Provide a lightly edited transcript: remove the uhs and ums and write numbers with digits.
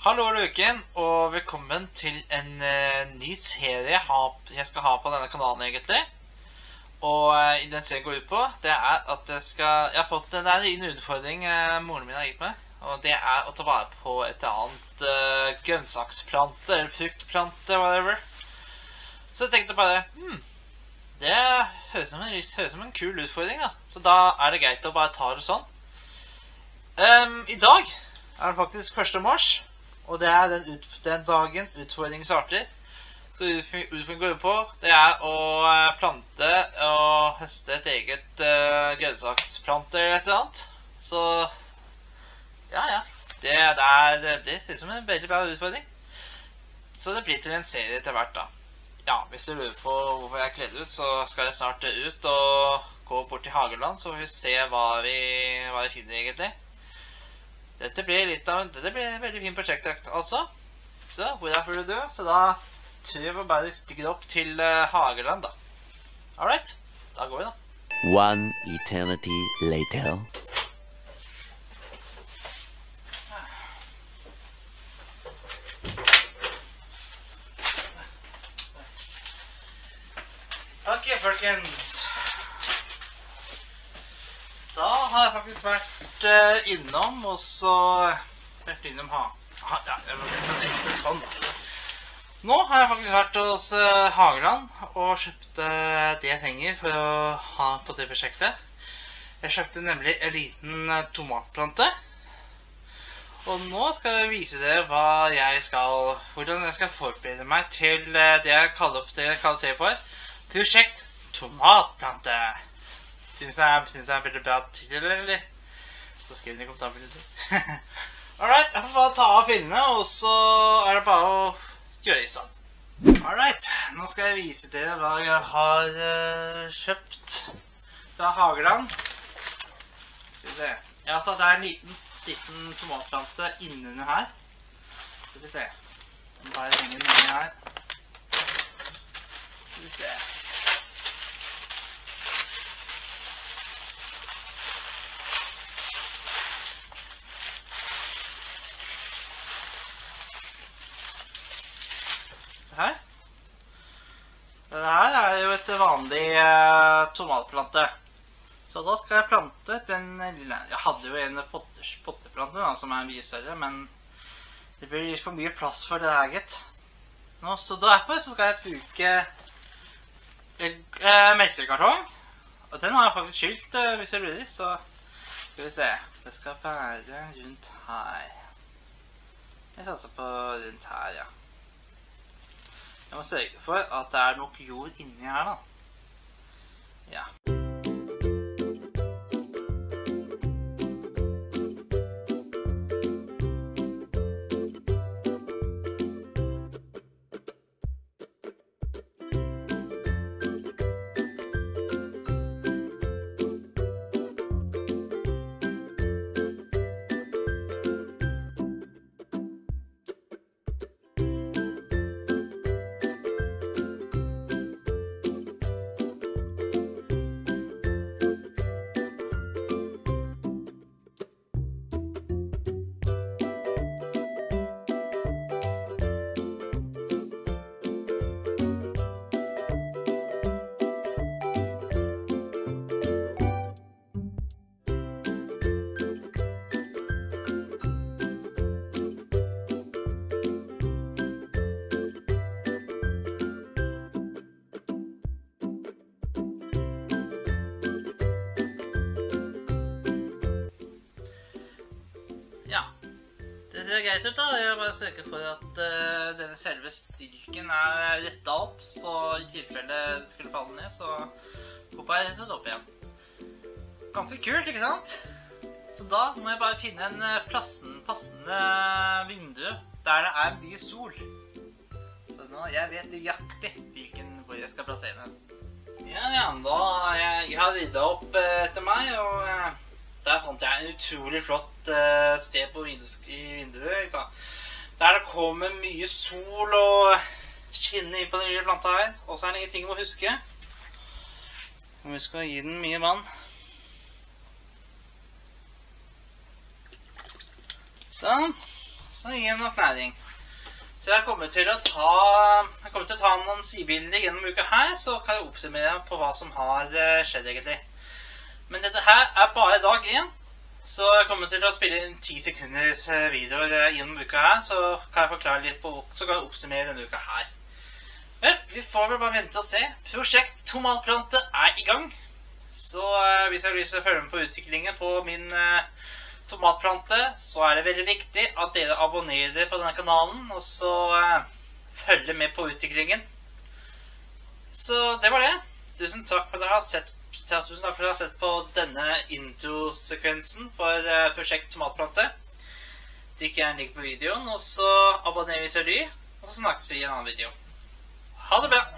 Hallo Luken, og velkommen til en ny serie jeg skal ha på denne kanalen egentlig. Og i den serien går ut på, det er at jeg har fått en liten utfordring moren min har gitt meg. Og det er å ta vare på et annet grønnsaksplante, eller fruktplante, whatever. Så jeg tenkte bare, det høres som en kul utfordring da. Så da er det greit å bare ta det sånn. I dag er det faktisk 1. mars. Og det er den dagen utfordringen starter. Så utfordringen går på, det er å plante og høste et eget grønnsaksplante eller et eller annet. Så, ja. Det ser ut som en veldig bra utfordring. Så det blir til en serie til hvert da. Ja, hvis du lurer på hvorfor jeg er kledd ut, så skal jeg snart ut og gå bort til Hageland, så får vi se hva vi finner egentlig. Dette blir et veldig fint prosjekt, altså. Så, hvor er for du? Så da tror jeg vi bare stikker opp til Hageland, da. Alright, da går vi da. One eternity later. Ok, folkens. Da har jeg faktisk vært innom, og så vært innom ja, jeg må nesten si det sånn da. Nå har jeg faktisk vært hos Hageland og kjøpt det jeg trenger for å ha på det prosjektet. Jeg kjøpte nemlig en liten tomatplante. Og nå skal jeg vise dere hvordan jeg skal forberede meg til det jeg kaller serien for Prosjekt Tomatplante. Synes jeg er veldig bra tittel, eller? Så skriv den i kommentarfeltet. Alright, jeg får bare ta av filmene, og så er det bare å gjøre i sånn. Alright, nå skal jeg vise dere hva jeg har kjøpt fra Hageland. Skal vi se. Jeg har tatt en liten tomatplante innunder her. Skal vi se. Den bare henger nedi her. Skal vi se. Dette her er jo et vanlig tomatplante. Så da skal jeg plante den lille. Jeg hadde jo en potteplante da, som er mye større, men det blir litt for mye plass for det her, gitt. Så derfor skal jeg bruke melkekartong. Og den har jeg faktisk skylt hvis jeg lurer, så skal vi se. Det skal være rundt her. Jeg satser på rundt her, ja. Jeg må sørge for at det er nok jord inni her da. Ja. Det ser greit ut da, jeg vil bare søke for at denne selve stilken er rettet opp, så i tilfelle det skulle falle ned, så håper jeg rettet opp igjen. Ganske kult, ikke sant? Så da må jeg bare finne en passende vindu der det er mye sol. Så nå, jeg vet nøyaktig hvor jeg skal plassere den. Ja, da jeg har ryddet opp etter meg, og der fant jeg en utrolig flott sted i vinduet, der det kommer mye sol og skinner inn på den lille planta her. Og så er det ingenting å huske. Vi skal gi den mye vann. Så som gir nok næring. Så jeg kommer til å ta noen sidebilder gjennom uka her, så kan jeg oppsummere på hva som har skjedd egentlig. Men dette her er bare dag 1, så jeg kommer til å spille inn 10 sekunders videoer gjennom uka her, så kan jeg forklare litt på, så kan jeg oppsummere denne uka her. Vel, vi får vel bare vente og se. Prosjekt Tomatplante er i gang. Så hvis jeg har lyst til å følge med på utviklingen på min tomatplante, så er det veldig viktig at dere abonnerer på denne kanalen, og så følger med på utviklingen. Så det var det. Tusen takk for at dere har sett på denne intro-sekvensen for prosjekt Tomatplante. Trykk gjerne like på videoen, og så abonner hvis dere vil, og så snakkes vi i en annen video. Ha det bra!